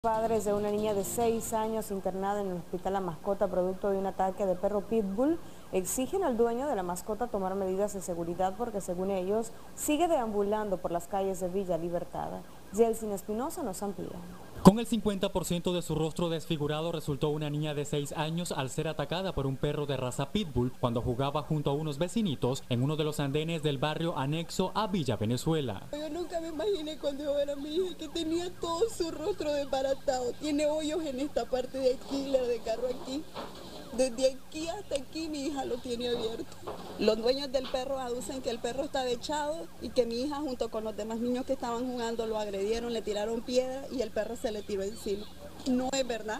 Padres de una niña de 6 años internada en el hospital La Mascota producto de un ataque de perro pitbull exigen al dueño de la mascota tomar medidas de seguridad porque según ellos sigue deambulando por las calles de Villa Libertad. Yeltsin Espinosa nos amplía. Con el 50% de su rostro desfigurado resultó una niña de 6 años al ser atacada por un perro de raza pitbull cuando jugaba junto a unos vecinitos en uno de los andenes del barrio anexo a Villa Venezuela. Yo nunca me imaginé cuando yo era mi hija que tenía todo su rostro desbaratado. Tiene hoyos en esta parte de aquí, la de carro aquí. Desde aquí hasta aquí mi hija lo tiene abierto. Los dueños del perro aducen que el perro estaba echado y que mi hija junto con los demás niños que estaban jugando lo agredieron, le tiraron piedra y el perro se le tiró encima. No es verdad.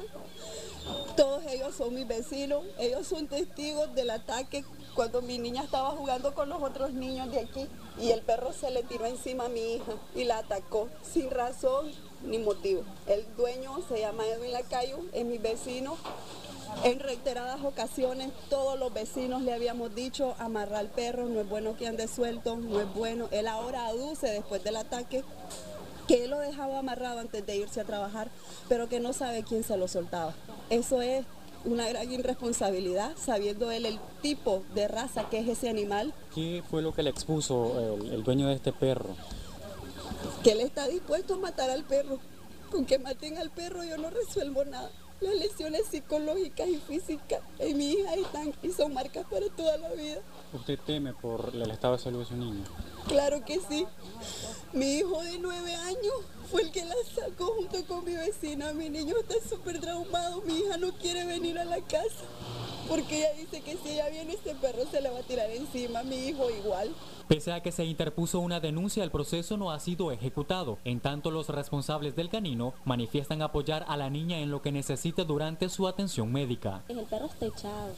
Todos ellos son mis vecinos, ellos son testigos del ataque cuando mi niña estaba jugando con los otros niños de aquí y el perro se le tiró encima a mi hija y la atacó sin razón ni motivo. El dueño se llama Edwin Lacayo, es mi vecino. En reiteradas ocasiones todos los vecinos le habíamos dicho amarrar al perro, no es bueno que ande suelto, no es bueno. Él ahora aduce después del ataque que él lo dejaba amarrado antes de irse a trabajar, pero que no sabe quién se lo soltaba. Eso es una gran irresponsabilidad, sabiendo él el tipo de raza que es ese animal. ¿Qué fue lo que le expuso el dueño de este perro? Que él está dispuesto a matar al perro. Con que maten al perro yo no resuelvo nada. Las lesiones psicológicas y físicas en mi hija están y son marcas para toda la vida. ¿Usted teme por el estado de salud de su niño? Claro que sí. Mi hijo de 9 años fue el que la sacó junto con mi vecina. Mi niño está súper traumado. Mi hija no quiere venir a la casa porque ella dice que si ella viene este perro se le va a tirar encima. Mi hijo igual. Pese a que se interpuso una denuncia, el proceso no ha sido ejecutado. En tanto, los responsables del canino manifiestan apoyar a la niña en lo que necesite durante su atención médica. El perro está echado.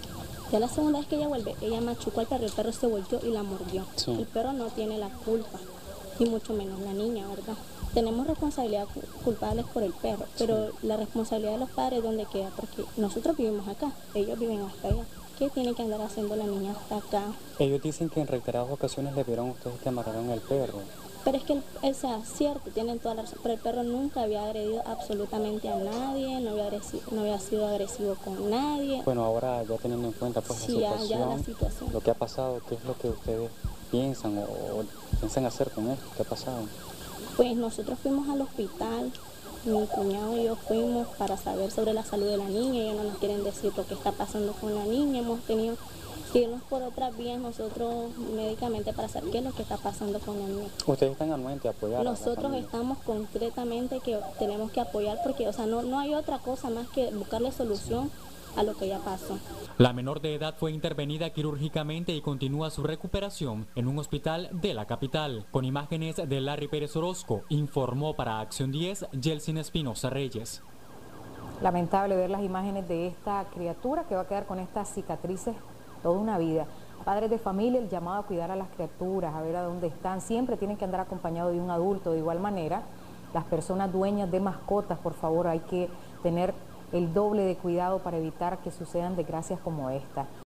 Ya la segunda vez que ella vuelve, ella machucó al perro, el perro se volvió y la mordió. Sí. El perro no tiene la culpa, y mucho menos la niña, ¿verdad? Tenemos responsabilidad culpables por el perro, pero la responsabilidad de los padres, ¿dónde queda? Porque nosotros vivimos acá, ellos viven hasta allá. ¿Qué tiene que andar haciendo la niña hasta acá? Ellos dicen que en reiteradas ocasiones le vieron a ustedes que amarraron al perro. Pero es que, o sea, cierto, tienen toda la razón, pero el perro nunca había agredido absolutamente a nadie, no había sido agresivo con nadie. Bueno, ahora ya teniendo en cuenta pues sí, la situación, lo que ha pasado, ¿qué es lo que ustedes piensan o piensan hacer con esto? ¿Qué ha pasado? Pues nosotros fuimos al hospital, mi cuñado y yo fuimos para saber sobre la salud de la niña, ellos no nos quieren decir lo que está pasando con la niña, hemos tenido que irnos por otras vías nosotros médicamente para saber qué es lo que está pasando con la niña. ¿Ustedes están anuentes a apoyar? Nosotros estamos concretamente que tenemos que apoyar porque, o sea, no hay otra cosa más que buscarle solución a lo que ya pasó. La menor de edad fue intervenida quirúrgicamente y continúa su recuperación en un hospital de la capital. Con imágenes de Larry Pérez Orozco, informó para Acción 10, Yeltsin Espinosa Reyes. Lamentable ver las imágenes de esta criatura que va a quedar con estas cicatrices toda una vida. Padres de familia, el llamado a cuidar a las criaturas, a ver a dónde están. Siempre tienen que andar acompañados de un adulto. De igual manera, las personas dueñas de mascotas, por favor, hay que tener el doble de cuidado para evitar que sucedan desgracias como esta.